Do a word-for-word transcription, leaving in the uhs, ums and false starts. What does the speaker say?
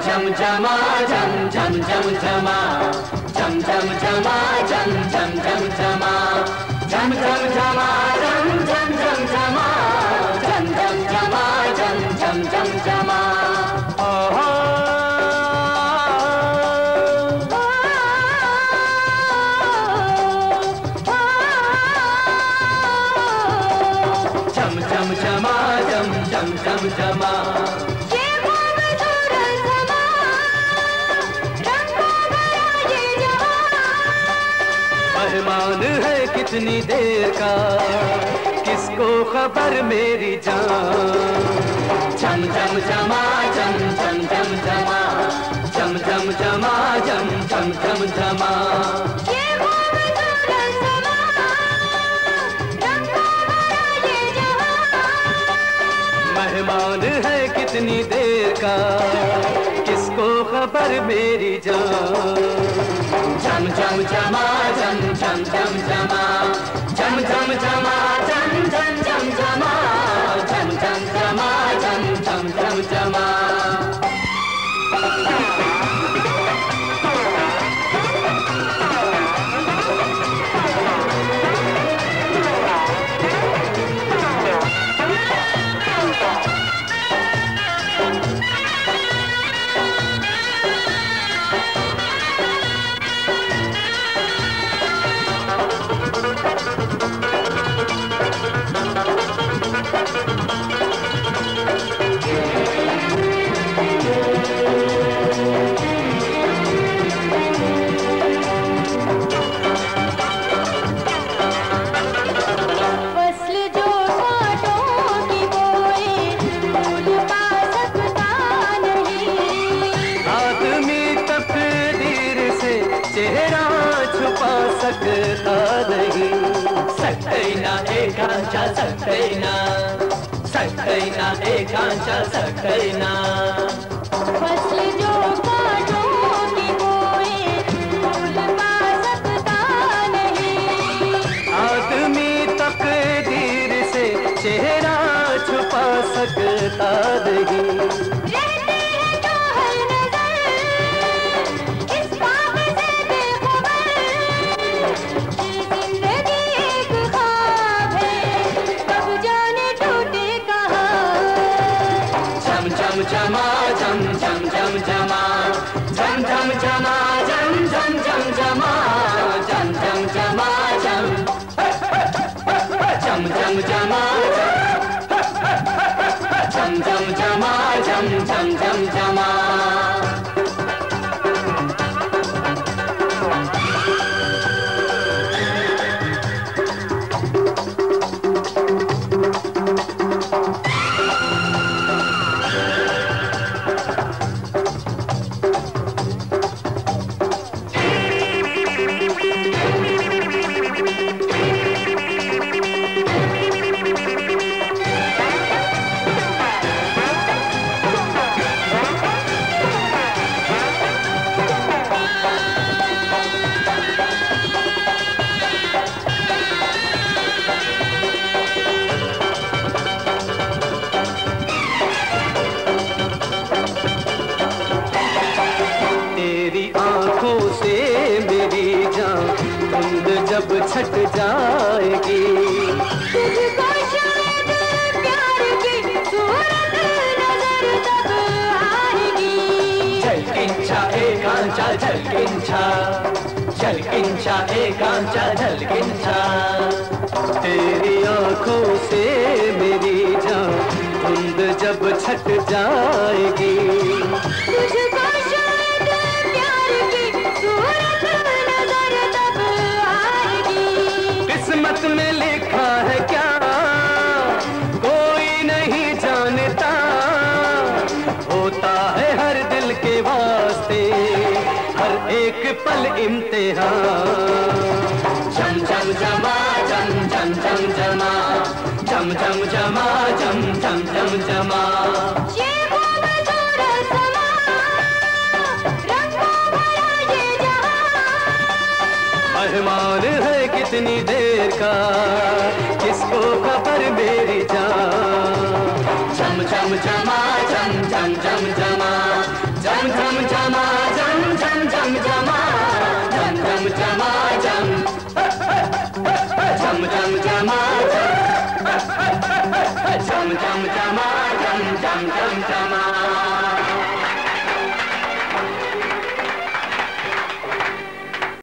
झम झमा झम झम झम झमा झम झम झमा झम झम झम झमा झम झम झमा झम झम झम झमा झम झम झमा झम झम झम झमा। झम झम झमा झम झम झम झमा। मेहमान है कितनी देर का, किसको खबर मेरी जान। झम झम झमा झम झम झम झमा झम झम झमा झम झम झम झमा। मेहमान है कितनी देर का, किसको खबर मेरी जान। झम झम झमा झम झम झम झमा झम झम झमा झम झम झम झमा झम झम झमा झम झम झम झमा। सकता नहीं सकैना एकांचा सकैना सकैना एकांचा सकैना। फसल जो कांटों की बोए फूल पा सकता नहीं। आदमी तकदीर से चेहरा छुपा सकता नहीं। झमा झम झम झम झमा झम झम झमा झम झम झम झमा झम झम झमा झम झम झम झमा झम झम झमा झम झम झम झमा। जब छट जाएगी तुझको शायद प्यार की सूरत नजर तब आएगी। झलकिंचा एकांचा झलकिंचा झलकिंचा एकांचा झलकिंचा। तेरी आंखों से मेरी जान धुंध जब छट जाएगी तुझको शायद प्यार की सूरत नजर तब आएगी। किस्मत में लिखा है क्या कोई नहीं जानता, होता है हर दिल के वास्ते हर एक पल इम्तिहान। झम झम झमा झम झम झम झमा झम झम झमा झम झम झम झमा। ये खूबसूरत समा रंगों भरा ये जहां। मेहमान है कितनी देर का किसको खबर मेरी जान। झम झम झमा झम झम झम झमा झम झम झम झमा झम झम झम झमा झम झम झमा झम झम झम झमा झम झम झमा